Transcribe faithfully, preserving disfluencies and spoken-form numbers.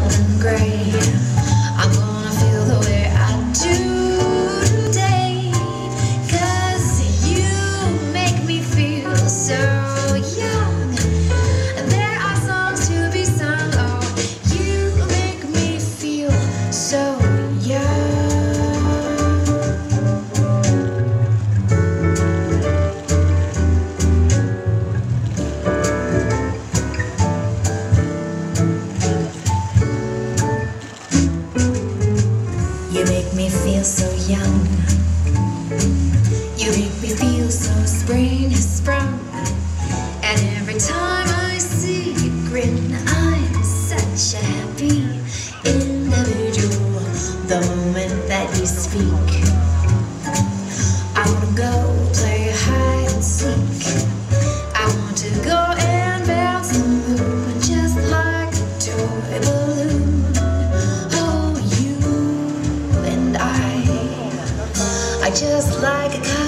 than gray. I'm gonna feel the way I do today, 'cause you make me feel so young. There are songs to be sung, oh, you make me feel so young. You make me feel so young. You make me feel so spring has sprung. And every time I see you grin, I'm such a happy individual. The moment that you speak, I wanna go play hide and seek. I want to go and bounce the moon just like a toy balloon. Oh, you and I are just like a